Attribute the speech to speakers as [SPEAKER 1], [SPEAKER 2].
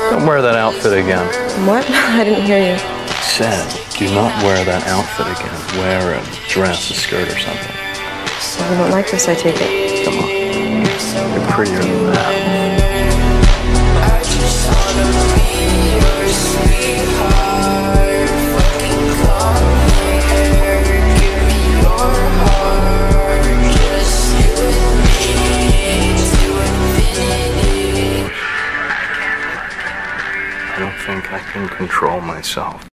[SPEAKER 1] Don't wear that outfit again.
[SPEAKER 2] What? I didn't hear you.
[SPEAKER 1] I said, do not wear that outfit again. Wear a dress, a skirt, or something.
[SPEAKER 2] So you don't like this, I take it.
[SPEAKER 1] Come on. You're prettier than that. I don't think I can control myself.